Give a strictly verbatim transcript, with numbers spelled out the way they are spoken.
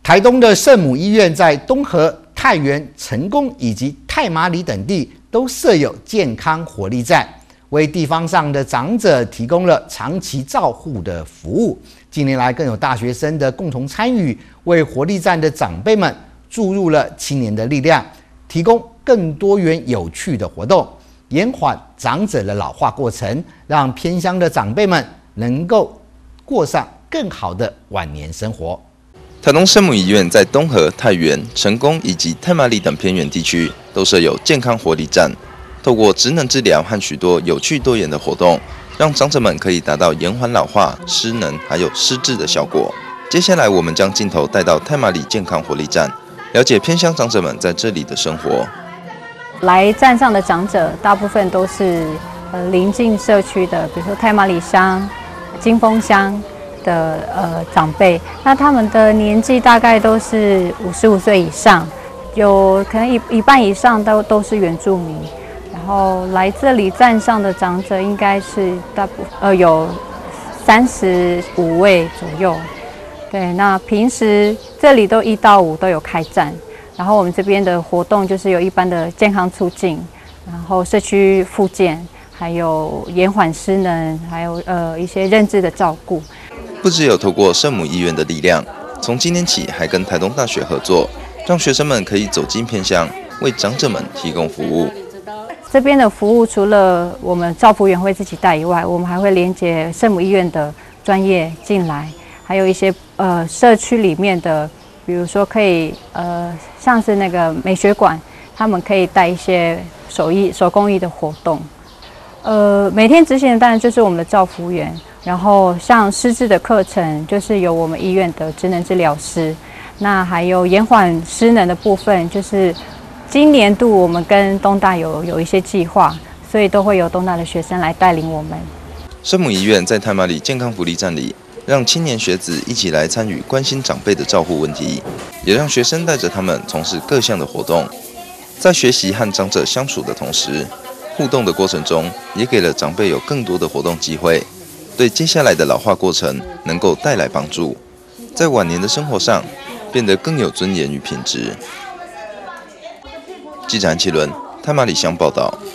台东的圣母医院在东河、太原、成功以及太麻里等地都设有健康活力站，为地方上的长者提供了长期照护的服务。近年来，更有大学生的共同参与，为活力站的长辈们注入了青年的力量，提供更多元有趣的活动，延缓长者的老化过程，让偏乡的长辈们能够过上更好的晚年生活。 台东圣母医院在东河、太原、成功以及太麻里等偏远地区都设有健康活力站，透过职能治疗和许多有趣多元的活动，让长者们可以达到延缓老化、失能还有失智的效果。接下来，我们将镜头带到太麻里健康活力站，了解偏乡长者们在这里的生活。 来站上的长者大部分都是呃邻近社区的，比如说太麻里乡、金峰乡的呃长辈，那他们的年纪大概都是五十五岁以上，有可能一一半以上都都是原住民。然后来这里站上的长者应该是大部呃有三十五位左右。对，那平时这里都一到五都有开站，然后我们这边的活动就是有一般的健康促进，然后社区复健，还有延缓失能，还有呃一些认知的照顾。 不只有透过圣母医院的力量，从今年起还跟台东大学合作，让学生们可以走进偏乡，为长者们提供服务。 这边的服务除了我们照服员会自己带以外，我们还会连接圣母医院的专业进来，还有一些呃社区里面的，比如说可以呃像是那个美学馆，他们可以带一些手艺手工艺的活动。呃，每天执行的当然就是我们的照服员。然后像失智的课程，就是由我们医院的职能治疗师。那还有延缓失能的部分，就是今年度我们跟东大有有一些计划，所以都会有东大的学生来带领我们。 圣母医院在太麻里健康福利站里，让青年学子一起来参与关心长辈的照护问题，也让学生带着他们从事各项的活动，在学习和长者相处的同时，互动的过程中，也给了长辈有更多的活动机会。对接下来的老化过程能够带来帮助，在晚年的生活上变得更有尊严与品质。记者安启伦，太麻里乡报道。